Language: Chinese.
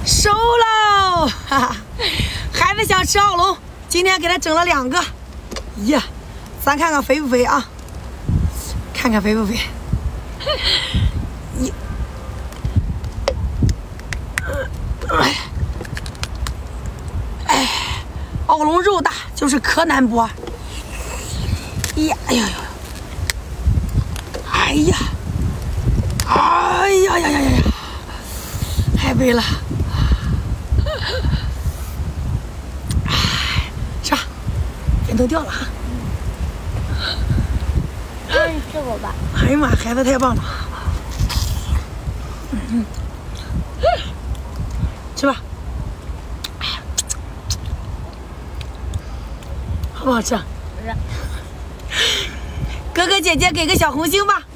收喽！哈哈，孩子想吃奥龙，今天给他整了2个。呀，咱看看肥不肥啊？看看肥不肥？哎，奥龙肉大就是可难剥。呀，哎呀呀！哎呀！哎呀呀呀呀！太肥了！啥？人都掉了啊！ 你吃过吧？ 哎呀妈，孩子太棒了！吃吧。好不好吃？哥哥姐姐给个小红心吧。